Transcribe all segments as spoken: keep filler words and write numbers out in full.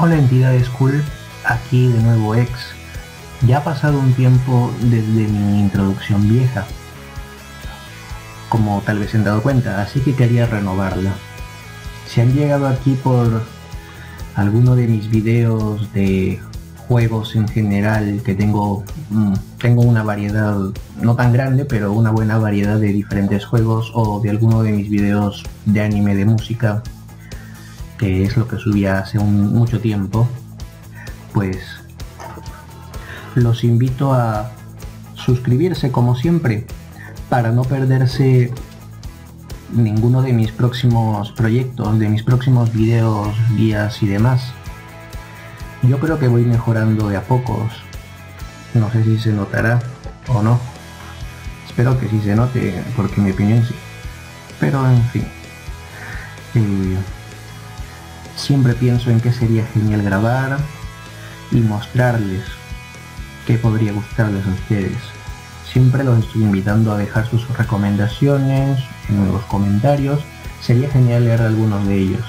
Hola entidad School, aquí de nuevo Ex. Ya ha pasado un tiempo desde mi introducción vieja, como tal vez se han dado cuenta, así que quería renovarla. Si han llegado aquí por alguno de mis videos de juegos en general, que tengo, mmm, tengo una variedad no tan grande, pero una buena variedad de diferentes juegos, o de alguno de mis videos de anime, de música, que es lo que subía hace un, mucho tiempo, pues los invito a suscribirse como siempre para no perderse ninguno de mis próximos proyectos, de mis próximos videos, guías y demás. Yo creo que voy mejorando de a pocos, no sé si se notará o no, espero que sí se note, porque en mi opinión sí, pero en fin. Eh, siempre pienso en qué sería genial grabar y mostrarles qué podría gustarles a ustedes. Siempre los estoy invitando a dejar sus recomendaciones en los comentarios, sería genial leer algunos de ellos.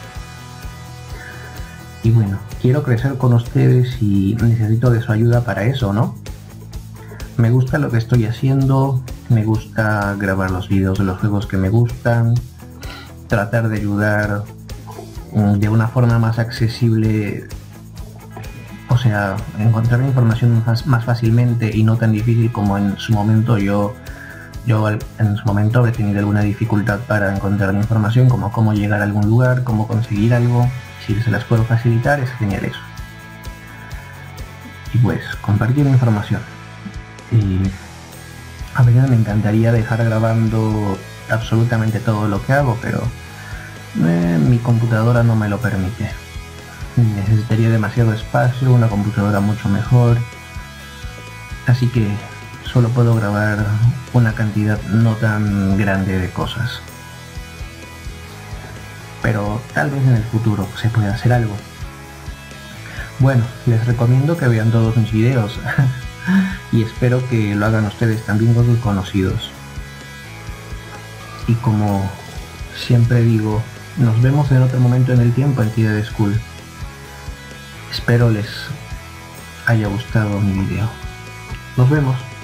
Y bueno, quiero crecer con ustedes y necesito de su ayuda para eso, ¿no? Me gusta lo que estoy haciendo, me gusta grabar los vídeos de los juegos que me gustan, tratar de ayudar de una forma más accesible, o sea, encontrar información más, más fácilmente y no tan difícil como en su momento yo, yo en su momento he tenido alguna dificultad para encontrar información, como cómo llegar a algún lugar, cómo conseguir algo. Si se las puedo facilitar, es genial eso. Y pues, compartir información. Y a veces me encantaría dejar grabando absolutamente todo lo que hago, pero eh, mi computadora no me lo permite. Necesitaría demasiado espacio, una computadora mucho mejor, así que solo puedo grabar una cantidad no tan grande de cosas. Pero tal vez en el futuro se pueda hacer algo. Bueno, les recomiendo que vean todos mis videos y espero que lo hagan ustedes también con sus conocidos. Y como siempre digo, nos vemos en otro momento en el tiempo, entidad School. Espero les haya gustado mi video. Nos vemos.